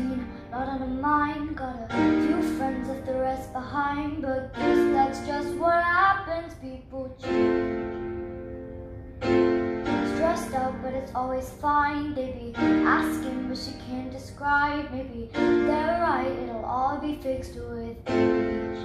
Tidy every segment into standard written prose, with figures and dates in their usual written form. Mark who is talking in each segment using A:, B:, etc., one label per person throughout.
A: seen, not on a mind. Got a few friends, left the rest behind. But guess that's just what happens, people change. Stressed out, but it's always fine. They be asking, but she can't describe. Maybe they're right, it'll all be fixed with age.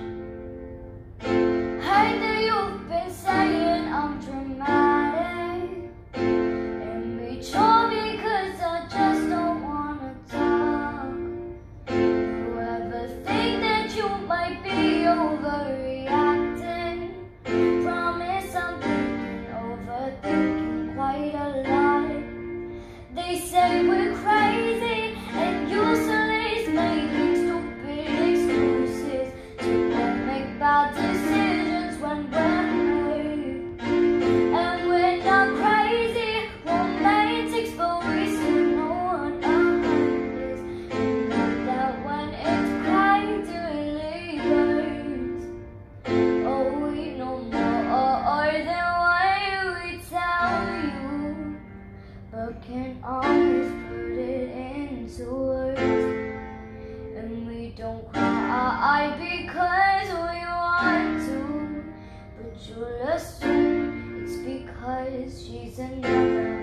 A: Hey there, you've been saying I'm dramatic, immature, because I just don't wanna talk. You ever think that you might be overreacting? Promise I'm thinking, overthinking quite a lot. They say we're crazy and useless, making stupid excuses to make bad decisions when we're hurt. And we're not crazy romantics, but we still know what a heart is. And not that when it's cracked, it really hurts. Oh, we know more than what we tell you, but can't always put it into words. And we don't cry because we want to, but you'll assume it's because she's another